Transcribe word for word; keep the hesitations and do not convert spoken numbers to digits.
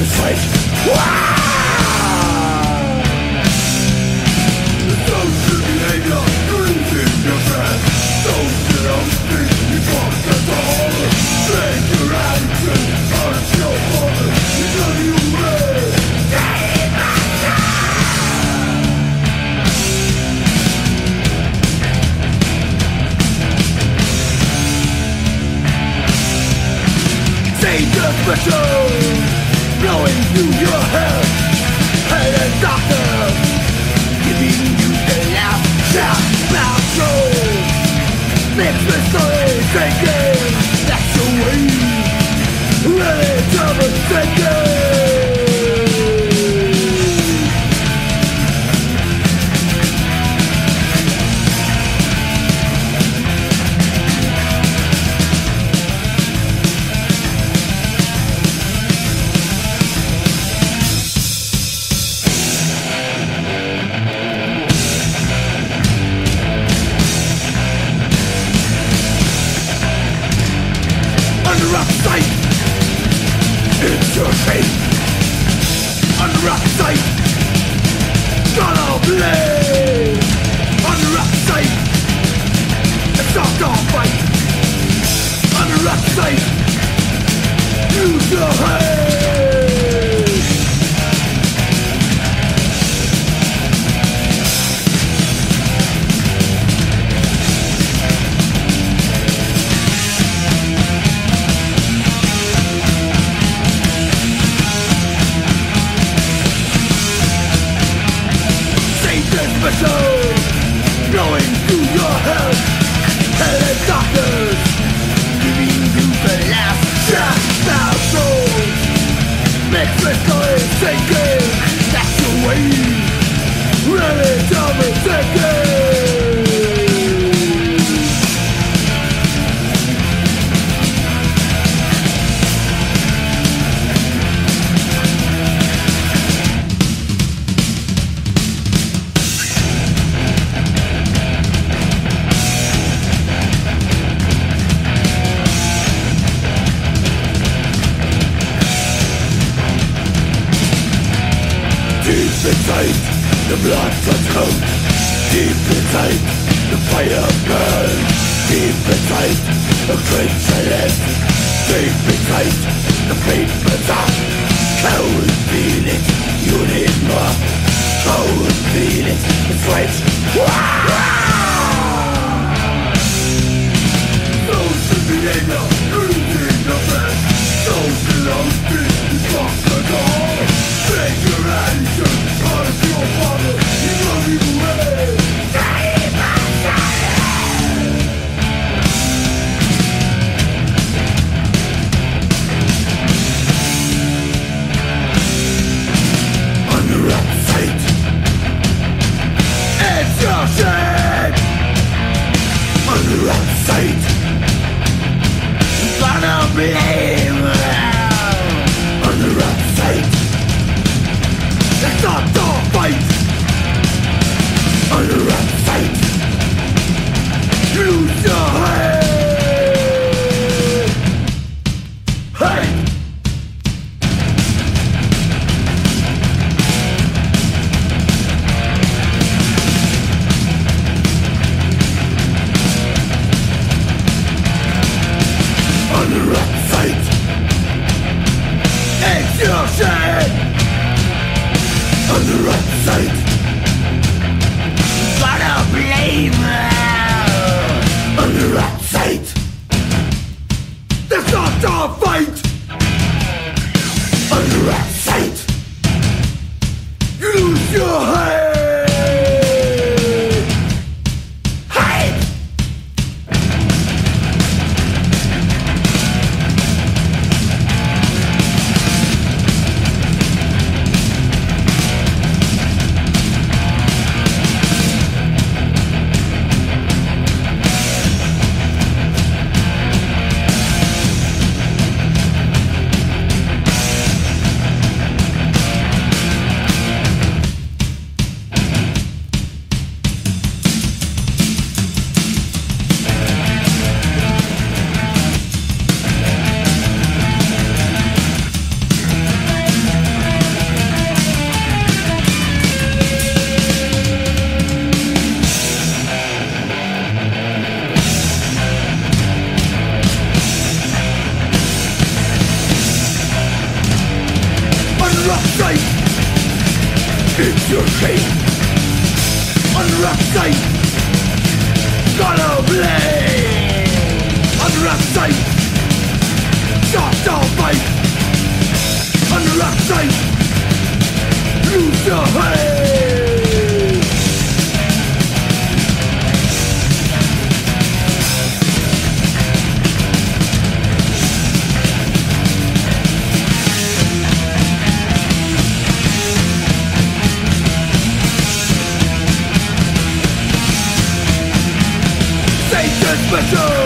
fight. Social behavior, losing your breath. Social speak, you talk at all. Make your action, hurt your heart. Until you will. Dangerous machine blowing through your head. Head and doctor giving you the last shot about you. Mixed with story thinking that's the way. Really double thinking. It's your fate. Under rock sight, gonna bleed. Under rock sight, it's not gonna fight. Under rock sight, use your hate. Machine going through your head. Head and doctors giving you the last shot out souls. Make the story thinking that's the way. Really double thinking. Deep inside, the blood runs cold. Deep inside, the fire burns. Deep inside, the chrysalis. Deep inside, the pain burns up. Cold feel it, you need more. Cold feel it, it's right. Social behavior, losing your breath. Social speak, you talk at all. Make your action, hurt your father, you love you away. Under rock sight, it's your shame. Under rock sight, gonna blame. Under rock sight, it's not the fight. Under rock sight, lose your head. Hey! Under rock sight, it's your shame. Under rock sight, gonna blame. Under rock sight, that's not our fight. Under rock sight, you lose your head. Hide. rock side, it's your shame. On rock side, gotta blame. On rock side, soft all fight. On rock side, lose your head. Satan's metal